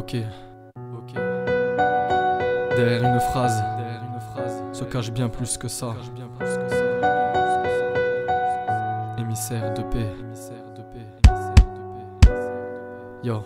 Ok. Derrière une phrase se cache bien plus que ça. Émissaire de paix. Yo.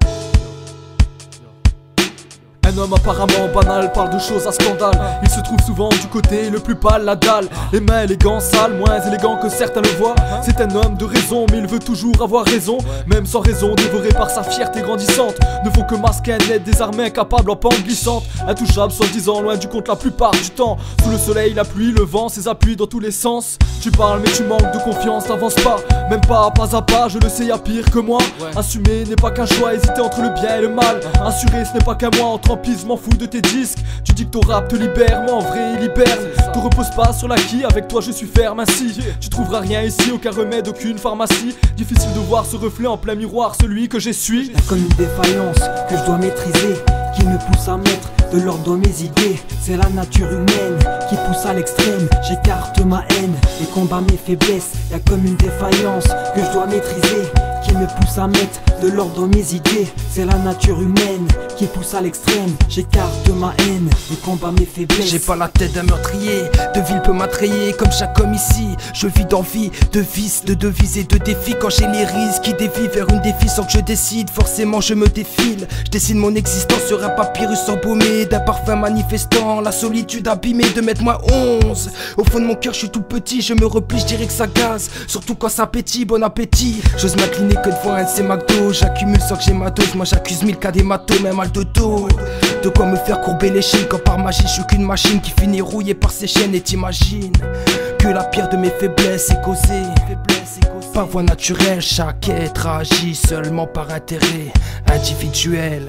Un homme apparemment banal parle de choses à scandale. Il se trouve souvent du côté le plus pâle, la dalle. Les mains élégants, sales, moins élégants que certains le voient. C'est un homme de raison, mais il veut toujours avoir raison. Même sans raison, dévoré par sa fierté grandissante. Ne faut que masquer un net désarmé, incapable en pente glissante. Intouchable, soi-disant, loin du compte la plupart du temps. Sous le soleil, la pluie, le vent, ses appuis dans tous les sens. Tu parles mais tu manques de confiance, t'avances pas. Même pas à pas, je le sais, y'a pire que moi. Assumer n'est pas qu'un choix, hésiter entre le bien et le mal. Assurer ce n'est pas qu'un mois, entre m'en fous de tes disques. Tu dis que ton rap te libère, mais en vrai il libère. Te repose pas sur l'acquis, avec toi je suis ferme ainsi. Tu trouveras rien ici, aucun remède, aucune pharmacie. Difficile de voir ce reflet en plein miroir, celui que j'essuie. Y'a comme une défaillance que je dois maîtriser, qui me pousse à mettre de l'ordre dans mes idées. C'est la nature humaine qui pousse à l'extrême. J'écarte ma haine et combat mes faiblesses. Y'a comme une défaillance que je dois maîtriser, qui me pousse à mettre de l'ordre dans mes idées. C'est la nature humaine qui pousse à l'extrême. J'écarte ma haine et combat mes faiblesses. J'ai pas la tête d'un meurtrier, de ville peut m'attrayer comme chaque homme ici. Je vis d'envie, de vices, de devises et de défis. Quand j'ai les risques qui dévient vers une défi sans que je décide, forcément je me défile. Je dessine mon existence sur un papyrus embaumé d'un parfum manifestant la solitude abîmée de mettre moi 11. Au fond de mon cœur je suis tout petit, je me replie, je dirais que ça gaze. Surtout quand ça pétille, bon appétit. J'ose m'incliner que devant un de ces McDo. J'accumule sans que j'ai ma dose, moi j'accuse 1000 cas d'hématome, même mal de dos. De quoi me faire courber les chines quand par magie je suis qu'une machine qui finit rouillée par ses chaînes. Et t'imagines que la pire de mes faiblesses est causée par voie naturelle. Chaque être agit seulement par intérêt individuel.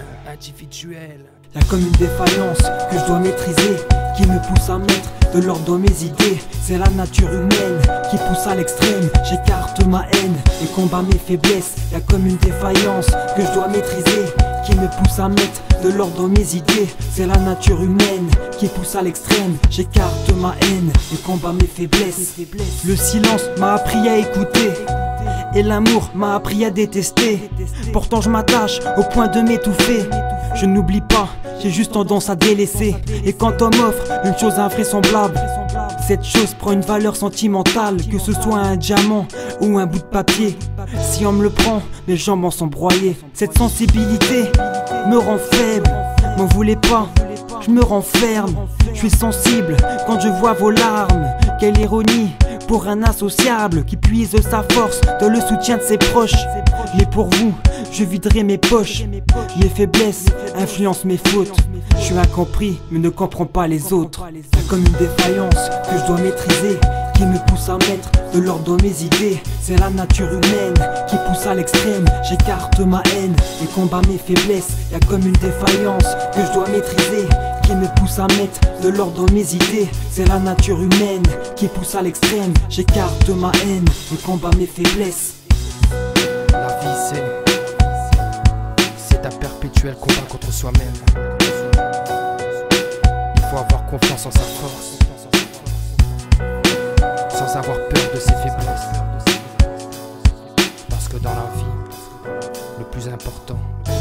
Y'a comme une défaillance que je dois maîtriser, qui me pousse à mettre de l'ordre dans mes idées. C'est la nature humaine qui pousse à l'extrême. J'écarte ma haine et combat mes faiblesses. Y'a comme une défaillance que je dois maîtriser, qui me pousse à mettre de l'ordre dans mes idées. C'est la nature humaine qui pousse à l'extrême. J'écarte ma haine et combat mes faiblesses. Le silence m'a appris à écouter, et l'amour m'a appris à détester. Pourtant je m'attache au point de m'étouffer. Je n'oublie pas, j'ai juste tendance à délaisser. Et quand on m'offre une chose invraisemblable, cette chose prend une valeur sentimentale. Que ce soit un diamant ou un bout de papier, si on me le prend, mes jambes en sont broyées. Cette sensibilité me rend faible, m'en voulez pas, je me renferme. Je suis sensible quand je vois vos larmes. Quelle ironie pour un associable qui puise sa force dans le soutien de ses proches. Mais pour vous, je viderai mes poches. Mes faiblesses influencent mes fautes. Je suis incompris mais ne comprends pas les autres. C'est comme une défaillance que je dois maîtriser, qui me pousse à mettre de l'ordre dans mes idées. C'est la nature humaine qui pousse à l'extrême. J'écarte ma haine et combat mes faiblesses. Y'a comme une défaillance que je dois maîtriser, qui me pousse à mettre de l'ordre dans mes idées. C'est la nature humaine qui pousse à l'extrême. J'écarte ma haine et combat mes faiblesses. La vie c'est un perpétuel combat contre soi-même. Il faut avoir confiance en sa force, sans avoir peur de ses faiblesses. Parce que dans la vie, le plus important,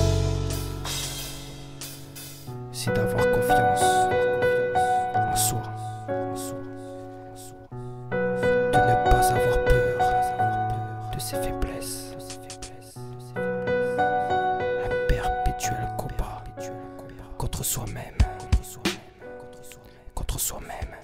c'est d'avoir confiance en soi. De ne pas avoir peur de ses faiblesses. Un perpétuel combat contre soi-même. Contre soi-même.